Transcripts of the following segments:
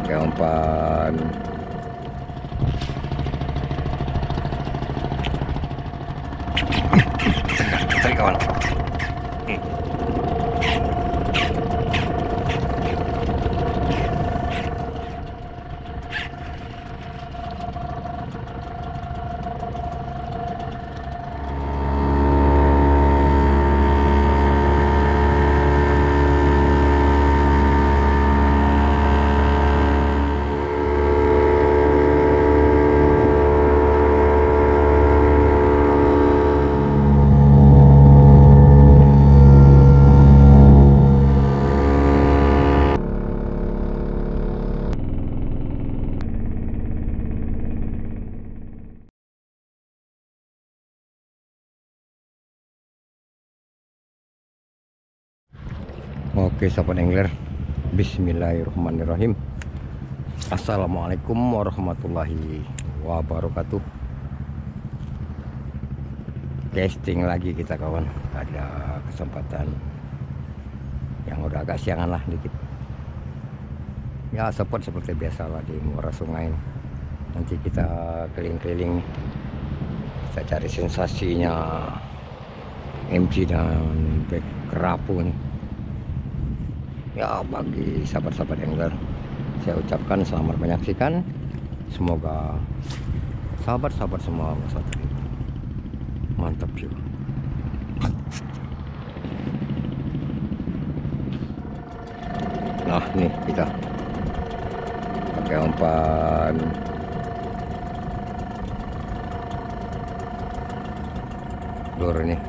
pakai umpan. Tarik kawan. Oke sahabat angler, bismillahirrahmanirrahim. Assalamualaikum warahmatullahi wabarakatuh. Casting lagi kita kawan, ada kesempatan yang udah agak siangan lah dikit ya, seperti biasa lah di muara sungai. Nanti kita keliling-keliling, kita cari sensasinya MC dan back kerapu nih ya. Bagi sahabat-sahabat angler, saya ucapkan selamat menyaksikan. Semoga sahabat-sahabat semua merasa terhibur. Mantap juga. Nah nih kita pakai umpan. Lur nih.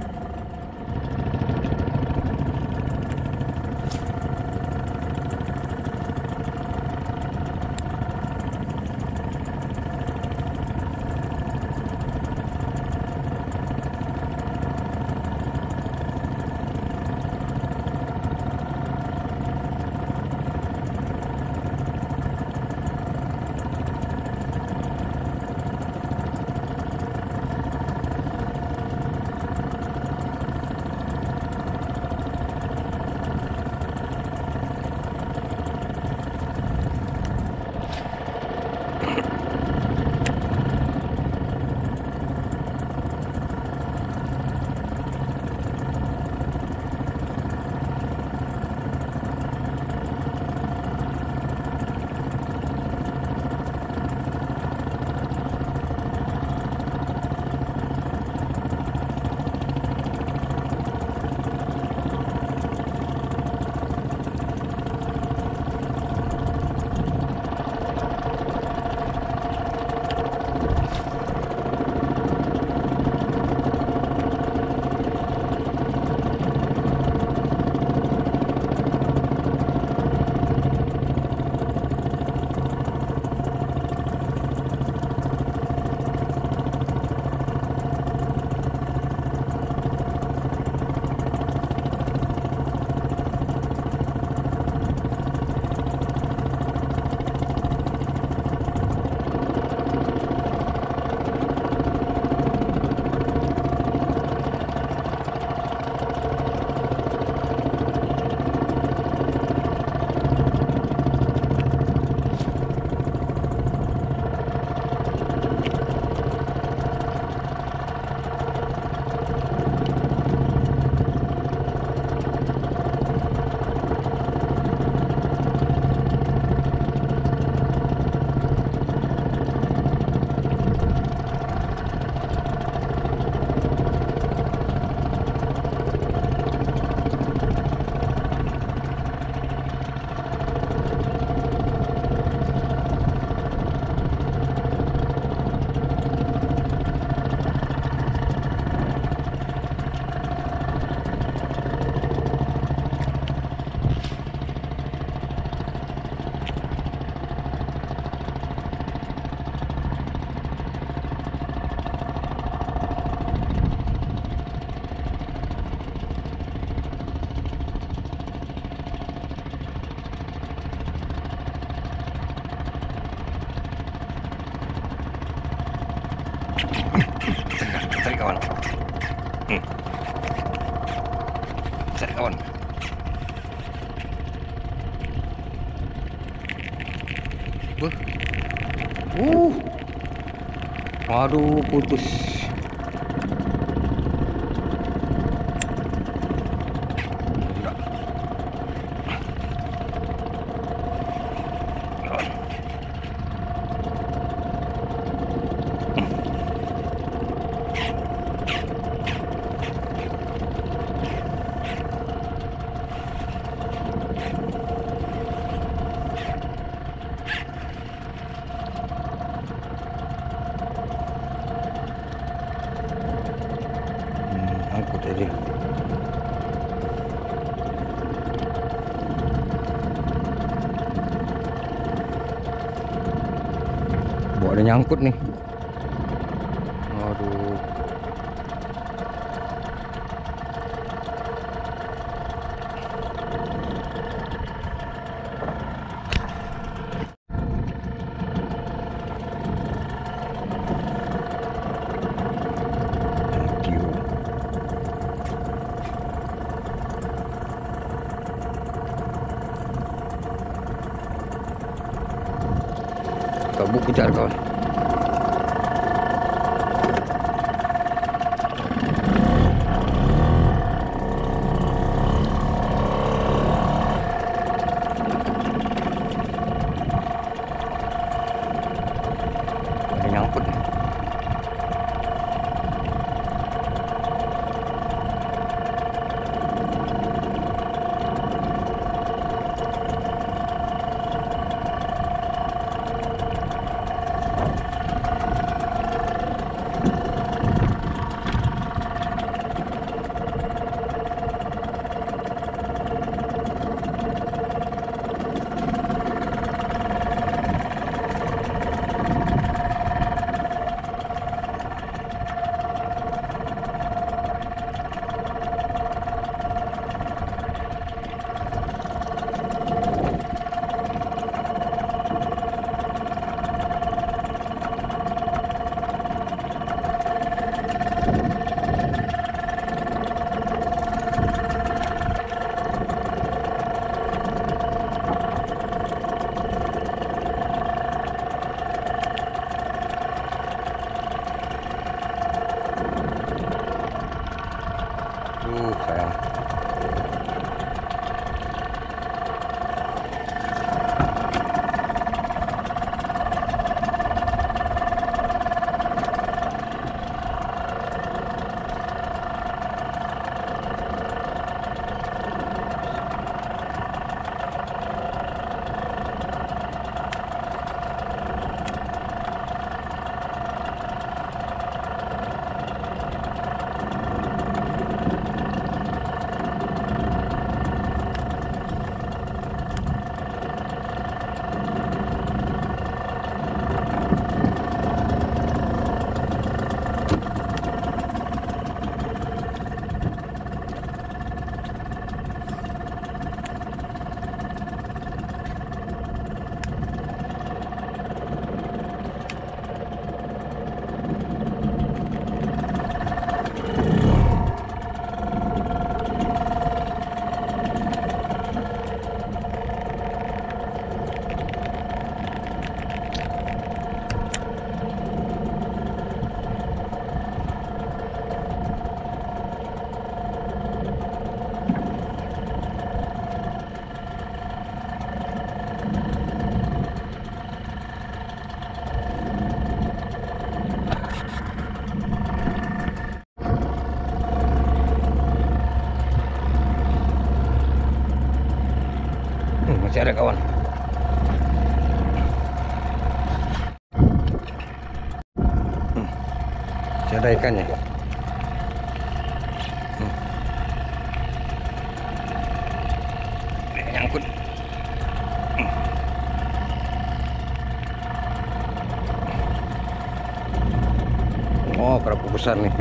Cari kawan. Cari kawan. Apa? Aduh, putus. Angkut aja. Bawa ada nyangkut nih. Aduh. Thank you. Kabut kejar kawan. Ada nyangkut nih. Sayang. Masih ada kawan. Masih ada ikannya. Nyangkut. Oh, kerapu besar nih.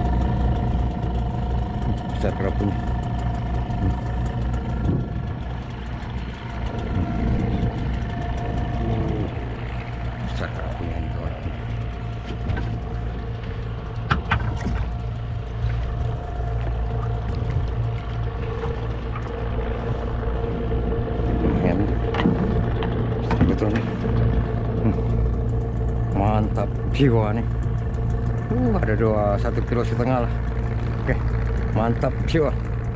Besar kerapunya. Besar kerapunya nih kawan. Lumayan. Betul nih. mantap jiwa nih. Ada 1,5 kilo lah. Oke, mantap jiwa.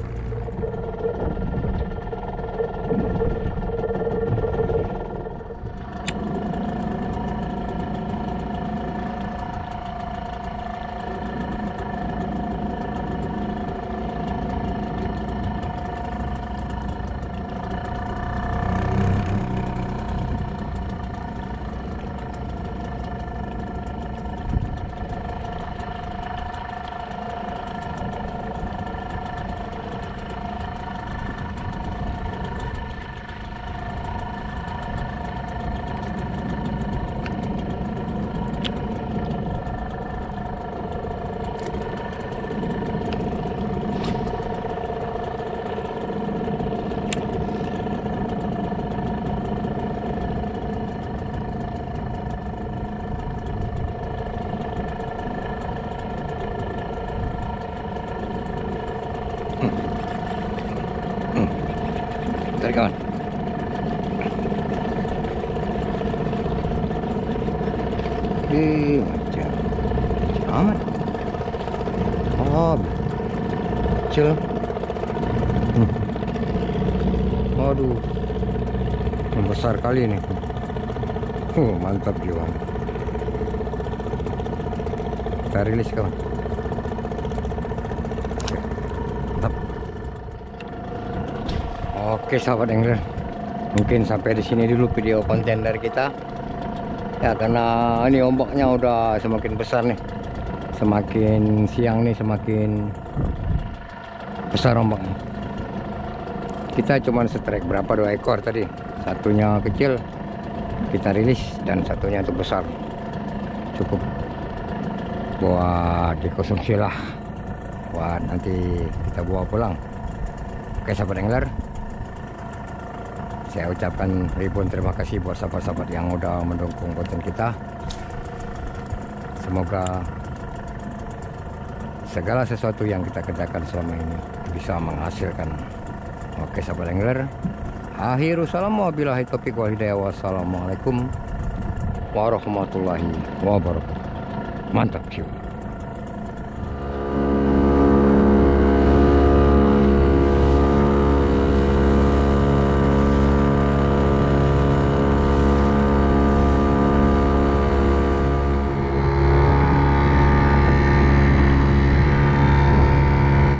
Tarik kawan. Macam amat. Oh, kecil. Aduh, besar kali ini. Mantap juga. Kita rilis kawan. Mantap. Oke sahabat angler, mungkin sampai di sini dulu video konten dari kita. Ya karena ini ombaknya udah semakin besar nih, semakin siang nih semakin besar ombaknya. Kita cuman strike berapa, 2 ekor tadi, satunya kecil kita rilis dan satunya itu besar, cukup buat dikonsumsi lah, buat nanti kita bawa pulang. Oke sahabat angler, saya ucapkan ribuan terima kasih buat sahabat-sahabat yang udah mendukung konten kita. Semoga segala sesuatu yang kita kerjakan selama ini bisa menghasilkan. Oke sahabat angler, akhiru salam wabillahi taufiq wal hidayah. Wassalamualaikum warahmatullahi wabarakatuh. Mantap jiwa.